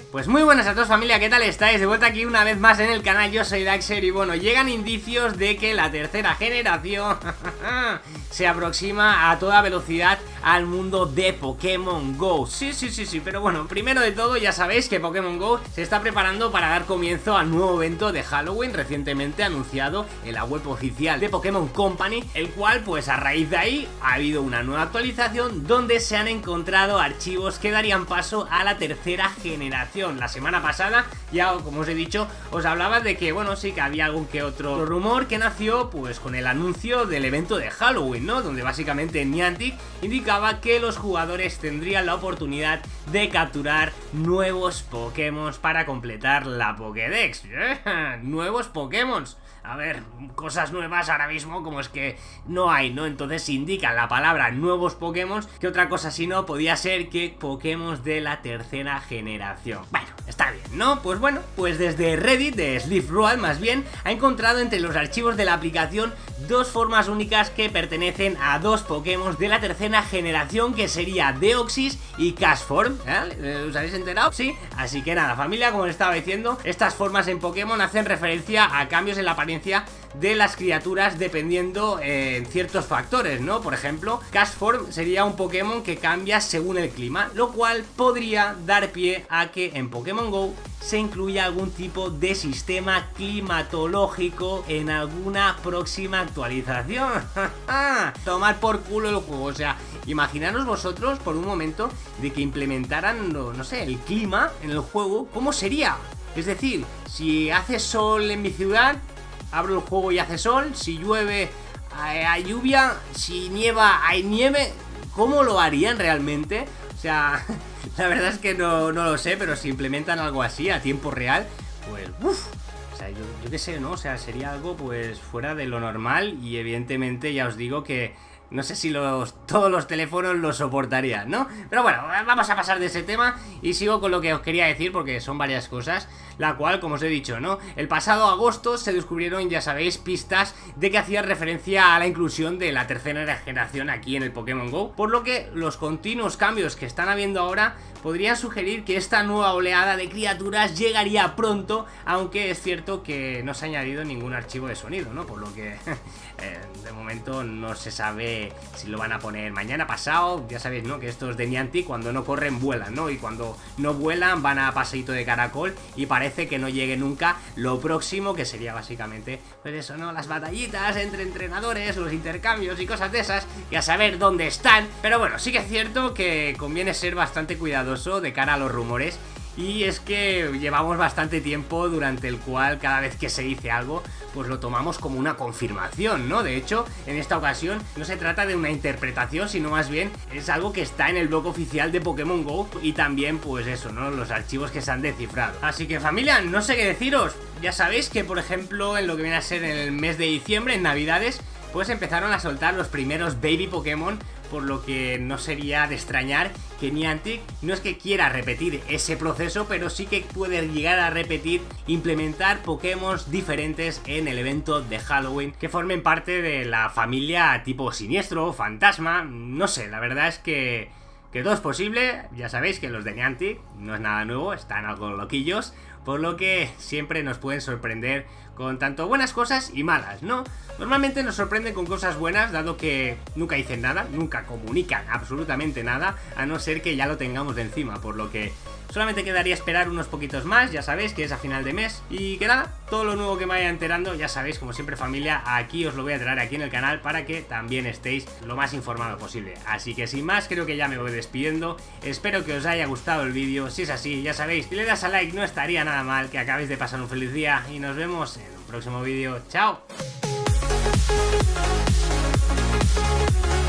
Pues muy buenas a todos, familia, ¿qué tal estáis? De vuelta aquí una vez más en el canal, yo soy Daxer y bueno, llegan indicios de que la tercera generación se aproxima a toda velocidad al mundo de Pokémon GO. Sí, pero bueno, primero de todo ya sabéis que Pokémon GO se está preparando para dar comienzo al nuevo evento de Halloween recientemente anunciado en la web oficial de Pokémon Company, el cual pues a raíz de ahí ha habido una nueva actualización donde se han encontrado archivos que darían paso a la tercera generación. La semana pasada ya, como os he dicho, os hablaba de que, bueno, sí que había algún que otro rumor que nació pues con el anuncio del evento de Halloween, ¿no? Donde básicamente Niantic indicaba que los jugadores tendrían la oportunidad de capturar nuevos Pokémon para completar la Pokédex. Nuevos Pokémon. A ver, cosas nuevas ahora mismo como es que no hay, ¿no? Entonces indica la palabra nuevos Pokémon, que otra cosa si no podía ser que Pokémon de la tercera generación. Bueno, está bien, ¿no? Pues bueno, pues desde Reddit, de Sleep Road más bien, ha encontrado entre los archivos de la aplicación dos formas únicas que pertenecen a dos Pokémon de la tercera generación, que sería Deoxys y Castform. ¿Os habéis enterado? Sí. Así que nada, familia, como les estaba diciendo, estas formas en Pokémon hacen referencia a cambios en la apariencia de las criaturas dependiendo en ciertos factores, ¿no? Por ejemplo, Castform sería un Pokémon que cambia según el clima, lo cual podría dar pie a que en Pokémon GO se incluya algún tipo de sistema climatológico en alguna próxima actualización. Tomar por culo el juego, o sea, imaginaros vosotros por un momento de que implementaran, no sé, el clima en el juego, ¿cómo sería? Es decir, si hace sol en mi ciudad, abro el juego y hace sol, si llueve hay lluvia, si nieva hay nieve. ¿Cómo lo harían realmente? O sea, la verdad es que no lo sé, pero si implementan algo así a tiempo real, pues uff. O sea, yo qué sé, ¿no? O sea, sería algo pues fuera de lo normal y evidentemente ya os digo que no sé si todos los teléfonos lo soportarían, ¿no? Pero bueno, vamos a pasar de ese tema y sigo con lo que os quería decir porque son varias cosas. La cual, como os he dicho, ¿no? El pasado agosto se descubrieron, ya sabéis, pistas de que hacían referencia a la inclusión de la tercera generación aquí en el Pokémon GO, por lo que los continuos cambios que están habiendo ahora podrían sugerir que esta nueva oleada de criaturas llegaría pronto, aunque es cierto que no se ha añadido ningún archivo de sonido, ¿no? Por lo que de momento no se sabe si lo van a poner mañana, pasado. Ya sabéis, ¿no? Que estos de Niantic cuando no corren vuelan, ¿no? Y cuando no vuelan van a paseíto de caracol y parece que no llegue nunca lo próximo, que sería básicamente pues eso, ¿no? Las batallitas entre entrenadores, los intercambios y cosas de esas, y a saber dónde están. Pero bueno, sí que es cierto que conviene ser bastante cuidadoso de cara a los rumores. Y es que llevamos bastante tiempo durante el cual cada vez que se dice algo pues lo tomamos como una confirmación, ¿no? De hecho, en esta ocasión no se trata de una interpretación, sino más bien es algo que está en el blog oficial de Pokémon GO y también pues eso, ¿no? Los archivos que se han descifrado. Así que familia, no sé qué deciros. Ya sabéis que por ejemplo en lo que viene a ser en el mes de diciembre, en Navidades, pues empezaron a soltar los primeros Baby Pokémon, por lo que no sería de extrañar que Niantic no es que quiera repetir ese proceso, pero sí que puede llegar a repetir, implementar Pokémon diferentes en el evento de Halloween, que formen parte de la familia tipo Siniestro, Fantasma, no sé, la verdad es que todo es posible. Ya sabéis que los de Niantic no es nada nuevo, están algo loquillos, por lo que siempre nos pueden sorprender con tanto buenas cosas y malas, ¿no? Normalmente nos sorprenden con cosas buenas, dado que nunca dicen nada, nunca comunican absolutamente nada, a no ser que ya lo tengamos de encima, por lo que solamente quedaría esperar unos poquitos más, ya sabéis que es a final de mes. Y que nada, todo lo nuevo que me vaya enterando, ya sabéis, como siempre familia, aquí os lo voy a traer aquí en el canal para que también estéis lo más informado posible. Así que sin más, creo que ya me voy despidiendo. Espero que os haya gustado el vídeo, si es así, ya sabéis, si le das a like no estaría nada mal, que acabéis de pasar un feliz día y nos vemos en un próximo vídeo. ¡Chao!